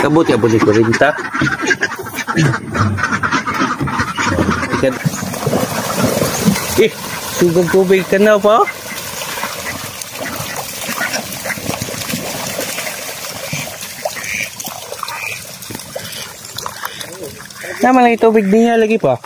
Kabut ya boleh perintah. Sugod tubig ka na pa. Nama lagi tubig niya lagi pa.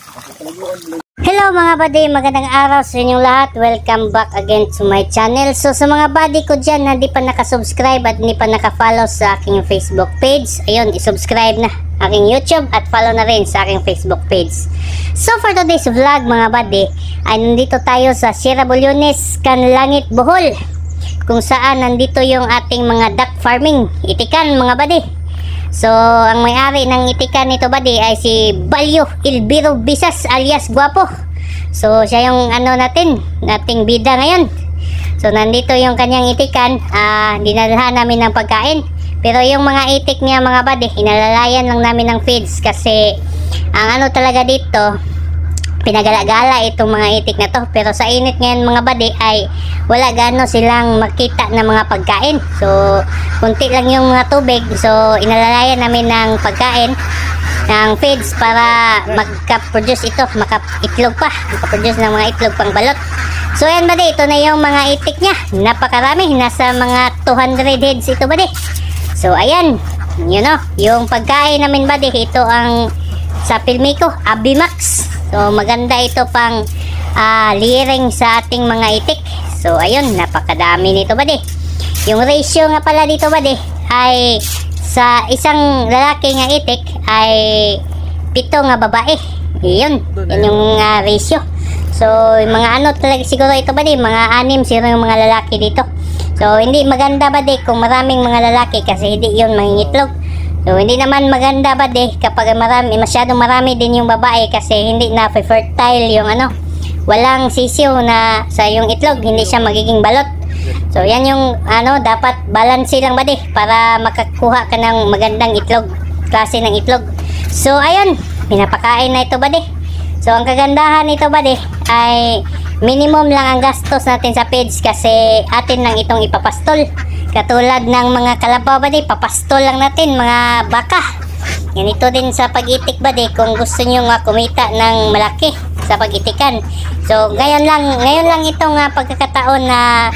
Hello mga buddy, magandang araw sa inyong lahat. Welcome back again to my channel. So sa mga buddy ko dyan na di pa nakasubscribe at di pa nakafollow sa aking Facebook page, ayun, isubscribe na aking YouTube at follow na rin sa aking Facebook page. So for today's vlog mga buddy, ay nandito tayo sa Sierra Bulyones, Canlangit, Bohol, kung saan nandito yung ating mga duck farming, itikan mga buddy. So, ang may-ari ng itikan nito buddy ay si Balyo Ilbiro Bisas alias Guapo. So, siya yung nating bida ngayon. So, nandito yung kanyang itikan. Dinalhan namin ng pagkain. Pero yung mga itik niya mga buddy, inalalayan lang namin ng feeds. Kasi, ang talaga dito, pinagala-gala itong mga itik na to. Pero sa init ngayon mga buddy ay wala gano silang makita na mga pagkain. So kunti lang yung mga tubig. So inalalayan namin ng pagkain, ng feeds para magka-produce ito, maka-itlog pa, maka-produce ng mga itlog pang balot. So ayan buddy, ito na yung mga itik niya. Napakarami, nasa mga 200 heads ito buddy. So ayan, yung pagkain namin buddy, ito ang sa Pilmico, Abimax. So maganda ito pang liring sa ating mga itik. So ayun, napakadami nito buddy. Yung ratio nga pala dito buddy ay sa isang lalaki nga itik ay 7 nga babae. Yun yung ratio. So yung mga talaga siguro ito buddy, mga 6 yung mga lalaki dito. So hindi maganda buddy kung maraming mga lalaki kasi hindi yun mangingitlog. So hindi naman maganda buddy kapag masyadong marami din yung babae kasi hindi na fertile yung walang sisiw na sa yung itlog, hindi siya magiging balot. So yan yung dapat balance lang buddy para makakuha ka ng magandang itlog, klase ng itlog. So ayun, pinapakain na ito buddy. So ang kagandahan nito buddy ay minimum lang ang gastos natin sa feeds kasi atin lang itong ipapastol. Katulad ng mga kalabaw buddy, papastol lang natin mga baka. Ganito din sa pag-itik buddy kung gusto nyo kumita ng malaki sa pag-itikan. So ngayon lang itong pagkakataon na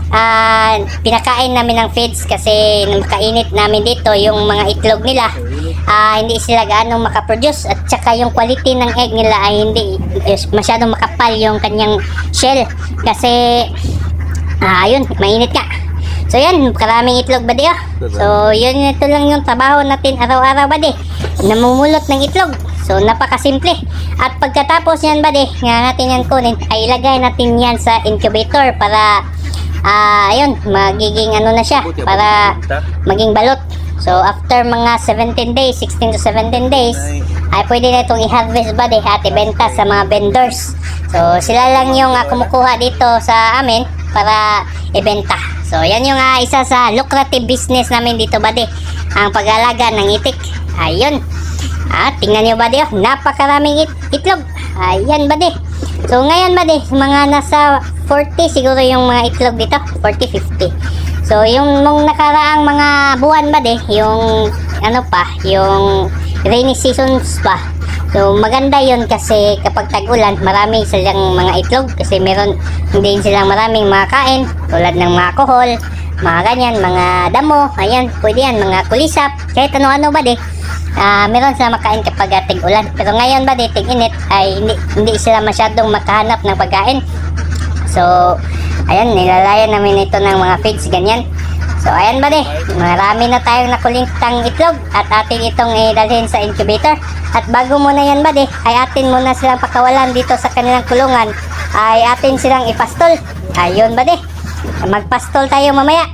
pinakain namin ng feeds kasi makainit namin dito yung mga itlog nila. Hindi sila gaano makaproduce at saka yung quality ng egg nila ay hindi masyadong makapal yung kanyang shell kasi ayun, mainit nga. So yan, karaming itlog buddy So ito lang yung trabaho natin araw-araw buddy, namumulot ng itlog. So napakasimple. At pagkatapos yan buddy, nga natin yan kunin, ay ilagay natin yan sa incubator para ayun, magiging na siya, para maging balot. So after mga 17 days, 16 to 17 days, ay pwede na itong i-harvest buddy at ibenta sa mga vendors. So sila lang yung kumukuha dito sa amin para ibenta. So yan yung isa sa lucrative business namin dito buddy, ang pag-alaga ng itik. Ayun, tingnan nyo buddy, napakaraming itlog. Ayan buddy. So ngayon buddy, mga nasa 40 siguro yung mga itlog dito, 40-50. So yung nung nakaraang mga buwan buddy, yung yung rainy seasons pa. So maganda yun kasi kapag tag-ulan, marami silang mga itlog kasi meron din silang maraming mga kain tulad ng mga kohol, mga ganyan, mga damo, ayan, pwede yan, mga kulisap, kahit ano-ano buddy. Meron sila makain kapag tag-ulan. Pero ngayon buddy, tig-init ay hindi sila masyadong makahanap ng pagkain. So ayan, nilalayan namin ito ng mga feeds ganyan. So ayan buddy, marami na tayong nakulintang itlog at atin itong dalhin sa incubator. At bago muna yan buddy, ay atin muna silang pakawalan dito sa kanilang kulungan, ay atin silang ipastol. Ayun buddy, magpastol tayo mamaya.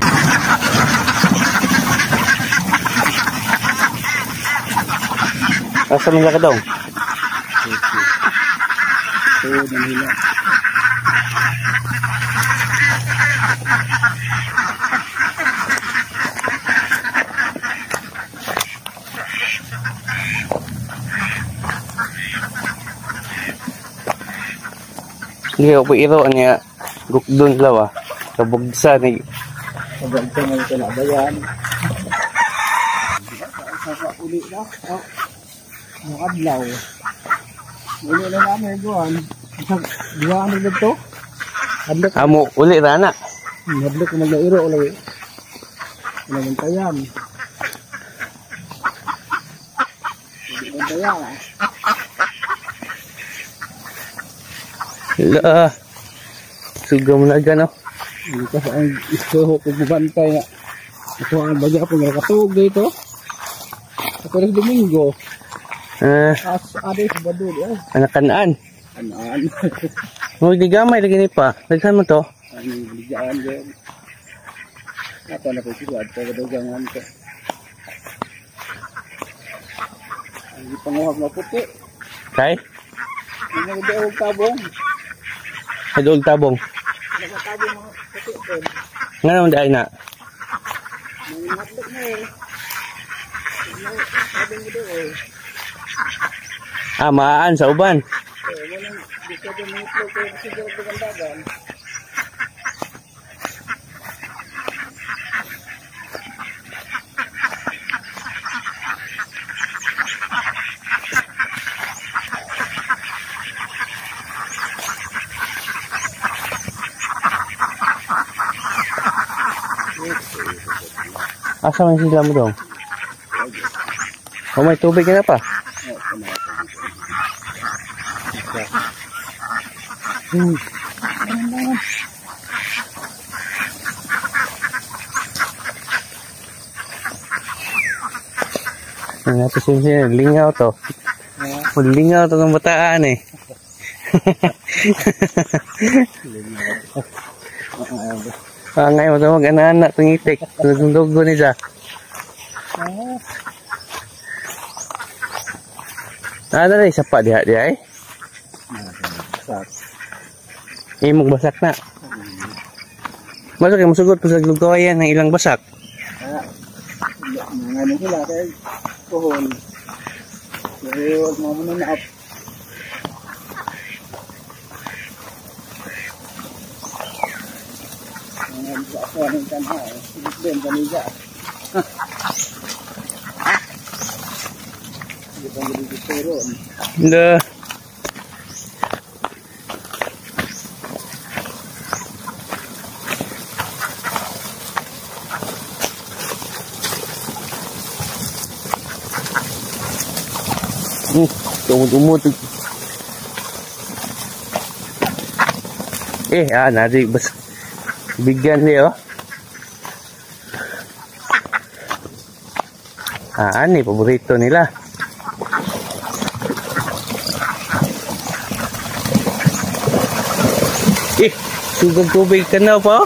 Asa nila ka daw? Hindi ako po iro niya gukdon lawa kabugsa ni kabugsa ng kalabayan. Uli na. Nakadlaw. Uli na namin doon. Diba ano dito? Hadlok. Amo, uli rana. Hadlok ko maglairo ulit. Walang tayan. Walang tayan. Hala. Sugam na gano. Kasi ang isuho ko bubantay nga. Ako ang bagya ko nga katug dito. Ako rin Domingo. Ade sa badul. Anak-anaan. Anaan. Huwag di gamay lagi ni pa. Lagsan mo to. Ang bigaan din. Apa na ko sigad ko dagangan ko. Ang panguhag na puti. Kay? Ang daog tabong. Hadol tabong. Nagtabong mga puti ko. Nga naman dahil na. May natlok na eh. Sabi mo doon eh. Maan sa uban. Walang dito doon may itlog ko siguro dagan. Asa man sila mo dong? Oh, may tubig ka na pa. Natin siya, lingaw to. Lingaw to ng bataan eh. Ngayon mo ito mag-anak itong itik. Dugo ni siya. Ada rin sapa dia eh. Imong basak na. Masuk yang masugot pa sa lugayan ng ilang basak. Ngayon sila kay pohon. Kaya huwag mo muna na up. Ngayon sa ako ang tanha. Silit din kanina. Hindi pang ganito pero. Hindi. Tumut-tumut. Nari bas bigyan niya oh. Ani paborito nila. Sugag tubig ka na pa.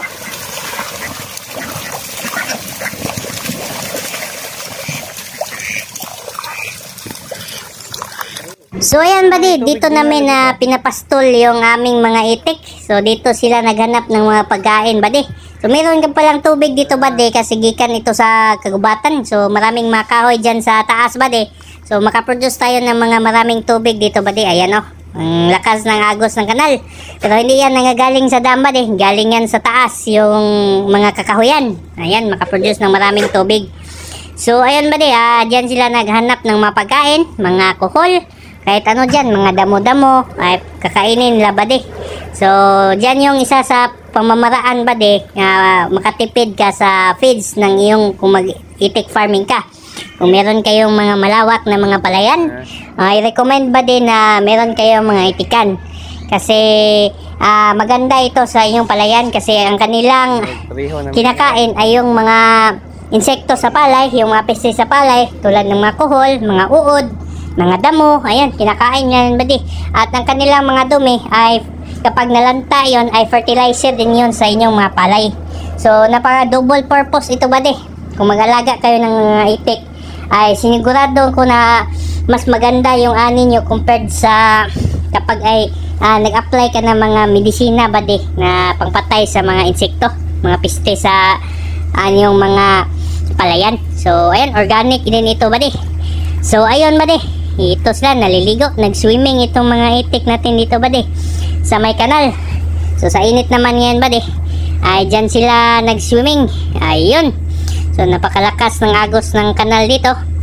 So ayan buddy, dito namin na pinapastol yung aming mga itik. So dito sila naghanap ng mga pagkain buddy. So meron ka palang tubig dito buddy kasi gikan ito sa kagubatan. So maraming mga kahoy dyan sa taas buddy. So makaproduce tayo ng mga maraming tubig dito buddy. Ayan oh, ang lakas ng agos ng kanal. Pero hindi yan nangagaling sa dam buddy. Galing yan sa taas yung mga kakahoyan. Ayan, makaproduce ng maraming tubig. So ayan buddy, dyan sila naghanap ng mga pagkain, mga kuhol. Kahit ano dyan, mga damo-damo, ay kakainin nila bade. So, dyan yung isa sa pamamaraan bade, makatipid ka sa feeds ng iyong kung mag-itik farming ka. Kung meron kayong mga malawak na mga palayan, i-recommend bade na meron kayong mga itikan. Kasi maganda ito sa inyong palayan kasi ang kanilang kinakain ay yung mga insekto sa palay, yung mga peste sa palay, tulad ng mga kuhol, mga uod, mga damo, ayan, kinakain yan buddy. At ang kanilang mga dumi ay kapag nalanta yon ay fertilizer din yun sa inyong mga palay. So napaka double purpose ito buddy. Kung mag-alaga kayo ng mga itik ay sinigurado ko na mas maganda yung ani nyo compared sa kapag ay nag-apply ka ng mga medisina buddy na pangpatay sa mga insekto, mga peste sa yung mga palayan. So ayan, organic din ito buddy. So ayun buddy, ito sila naliligo, nag-swimming itong mga itik natin dito buddy sa may kanal. So sa init naman yan buddy ay dyan sila nag-swimming. Ayun, so napakalakas ng agos ng kanal dito.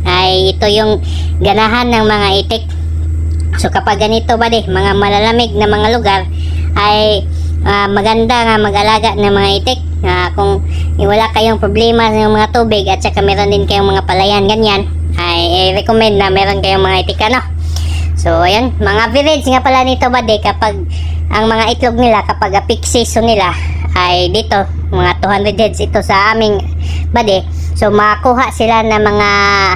ay ito yung ganahan ng mga itik. So kapag ganito ba mga malalamig na mga lugar ay maganda nga mag-alaga ng mga itik. Kung wala kayong problema sa mga tubig at saka meron din kayong mga palayan ganyan, ay recommend na meron kayong mga itik ano. So ayan, mga average nga pala nito ba kapag ang mga itlog nila kapag peak season nila ay dito mga 200 heads ito sa aming bade. So makuha sila na mga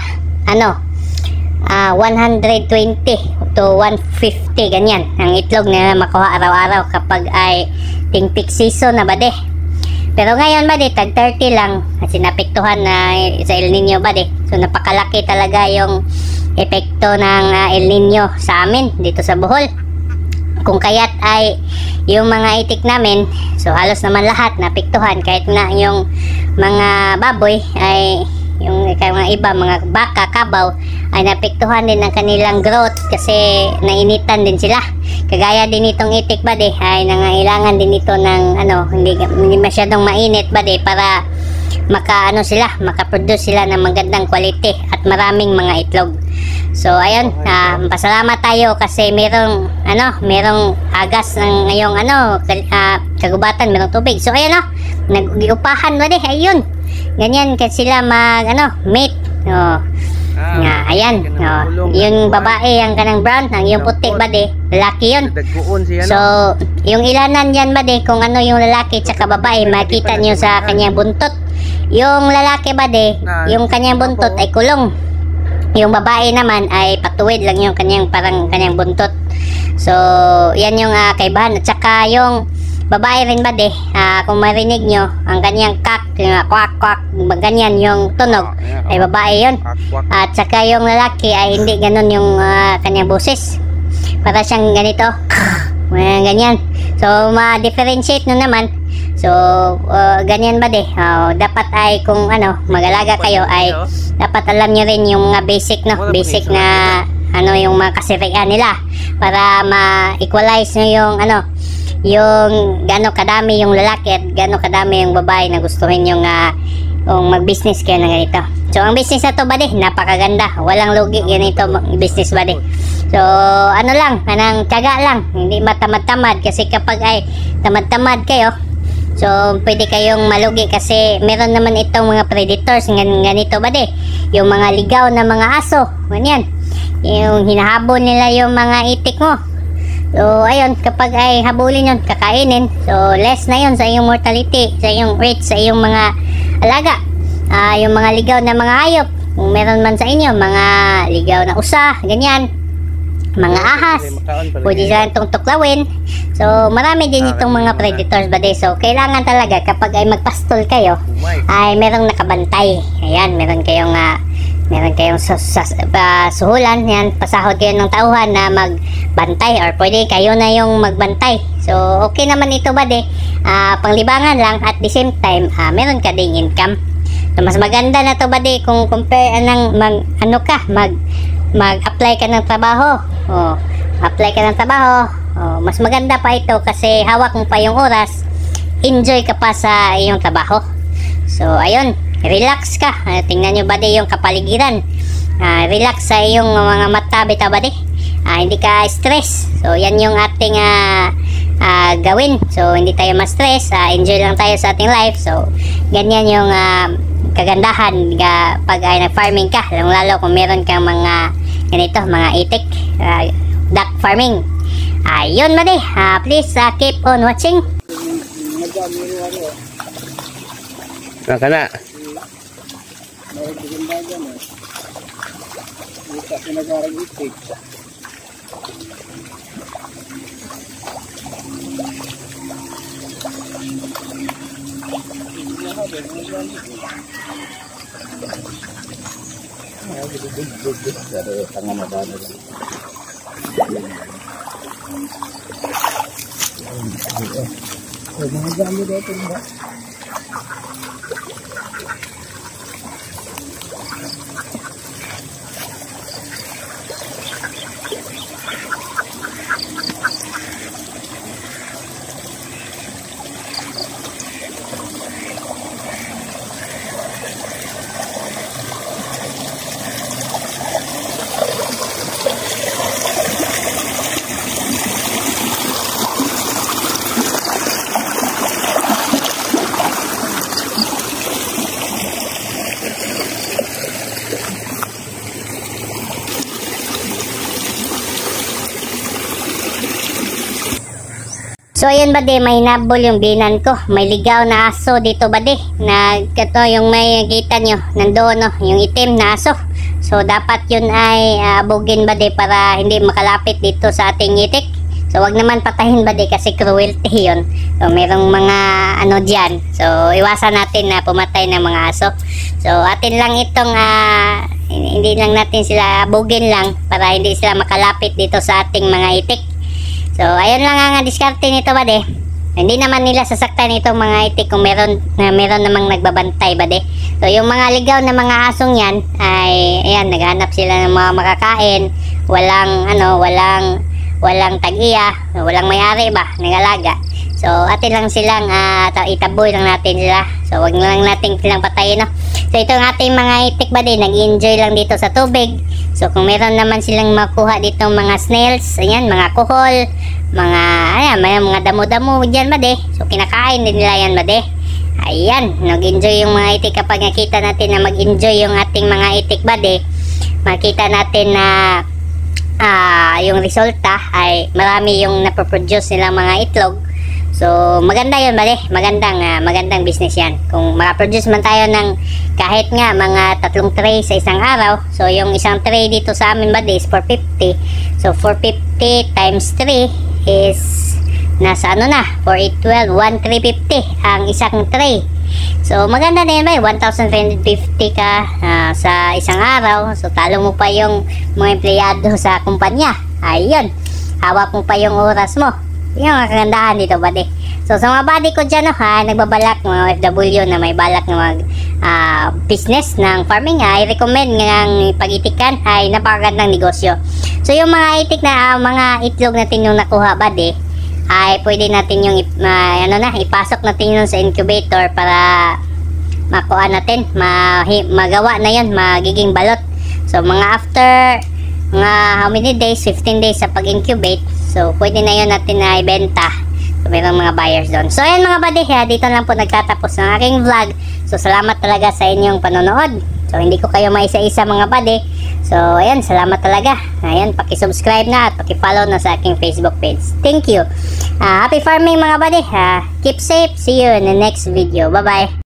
120 to 150 ganyan ang itlog nila makuha araw-araw kapag ay peak season na bade. Pero ngayon tag 30 lang kasi napektuhan na sa El Nino so napakalaki talaga yung epekto ng El Nino sa amin dito sa Bohol. Kung kaya't ay yung mga itik namin, so halos naman lahat napektuhan, kahit na yung mga baboy ay yung mga iba, mga baka, kabaw ay napektuhan din ang kanilang growth kasi nainitan din sila. Kagaya din itong itik ay nangailangan din ito ng hindi masyadong mainit para makaproduce sila ng magandang quality at maraming mga itlog. So ayun, pasalamat tayo kasi merong agas ng ngayong kagubatan, merong tubig. So ayun nag-upahan ayun. Ganyan kasi sila mate. Ayan, yung babae ang kanang brown, ang yung puti lalaki yun. So yung ilanan yan kung ano yung lalaki tsaka babae, makita nyo sa kanyang buntot. Yung lalaki yung kanyang buntot ay kulong. Yung babae naman ay patuwid lang yung kanyang buntot. So yan yung kaibahan. At saka yung babae rin kung marinig nyo ang kanyang kwak kwak ganyan yung tunog ay babae yun. At saka yung lalaki ay hindi ganun yung kanyang boses, para siyang ganito ganyan. So ma-differentiate nyo naman. So ganyan dapat ay kung mag-alaga kayo ay dapat alam nyo rin yung mga basic basic na yung mga kasirian nila para ma-equalize nyo yung gaano kadami yung lalaki at gaano kadami yung babae na gustuhin yung mag-business kayo na ganito. So ang business na to napakaganda, walang lugi ganito business So kanang tiyaga lang, hindi matamad-tamad kasi kapag ay tamad-tamad kayo, so pwede kayong malugi kasi meron naman itong mga predators ganito yung mga ligaw na mga aso, ganyan, yung hinahabol nila yung mga itik mo. So ayun, kapag ay habulin yun, kakainin, so less na yun sa iyong mortality, sa iyong rate, sa iyong mga alaga. Yung mga ligaw na mga hayop, kung meron man sa inyo mga ligaw na usa, ganyan, mga ahas, pwede sila itong tuklawin. So marami din itong mga predators so kailangan talaga kapag ay magpastol kayo ay merong nakabantay. Ayan, meron kayong suhulan yan, pasahod kayo ng tauhan na magbantay or pwede kayo na yung magbantay. So okay naman ito panglibangan lang at the same time meron ka ding income. So mas maganda na to kung compare mag-apply ka ng trabaho. Apply ka ng trabaho, mas maganda pa ito kasi hawak mo pa yung oras, enjoy ka pa sa iyong trabaho. So ayun, relax ka, tingnan nyo yung kapaligiran, relax sa iyong mga mata hindi ka stress. So yan yung ating gawin, so hindi tayo ma-stress, enjoy lang tayo sa ating life. So ganyan yung kagandahan pag ay nag-farming ka, lalo kung meron kang mga ganito, mga itik, duck farming. Ayun please keep on watching. Kana So ayun bade, may nabol yung binan ko. May ligaw na aso dito bade. Ito yung may kita nyo, nandoon no, yung itim na aso. So dapat yun ay abugin bade para hindi makalapit dito sa ating itik. So wag naman patahin bade kasi cruelty yun. So merong mga ano dyan. So iwasan natin na pumatay ng mga aso. So atin lang itong hindi lang natin sila abugin lang para hindi sila makalapit dito sa ating mga itik. So ayun lang ang diskarte nito bade. Hindi naman nila sasaktan itong mga itik kung meron namang nagbabantay bade. So yung mga ligaw na mga asong yan ay ayan, naghanap sila ng mga makakain. Walang tag-iya, walang may-ari ba, nagalaga. So atin lang silang itaboy lang natin sila. So wag na lang natin silang patayin no. So itong ating mga itik bade, nag-enjoy lang dito sa tubig. So kung meron naman silang makuha dito mga snails, ayan, mga kuhol, mga damo-damo dyan bade. So kinakain din nila yan bade. Ayan, nag-enjoy yung mga itik. Kapag nakita natin na mag-enjoy yung ating mga itik bade, makita natin na yung resulta ay marami yung napoproduce nilang mga itlog. So maganda yun bade, magandang business yan. Kung makaproduce man tayo ng kahit nga mga 3 tray sa isang araw. So yung isang tray dito sa amin bade is 450. So 450 times 3 is nasa ano na, 4812, 1350 ang isang tray. So maganda na yun ba, 1,350 ka sa isang araw. So talo mo pa yung mga empleyado sa kumpanya. Ayun, hawak mo pa yung oras mo. Yung kagandahan dito bade. So sa mga body ko dyan nagbabalak, mga OFW na may balak na mag business ng farming, I recommend ng pag-itikan ay napakagandang negosyo. So yung mga itik na mga itlog natin yung nakuha bade, ay pwede natin yung ipasok natin yun sa incubator para makuha natin, magawa na yun, magiging balot. So mga after how many days, 15 days sa pag-incubate, so pwede na yun natin na ibenta. So mayroong mga buyers doon. So ayan mga buddy, dito lang po nagtatapos ng aking vlog. So salamat talaga sa inyong panonood. So hindi ko kayo maisa-isa mga buddy. So ayan, salamat talaga. Ayan, paki-subscribe na at paki-follow na sa aking Facebook page. Thank you. Happy farming mga buddy. Keep safe. See you in the next video. Bye-bye.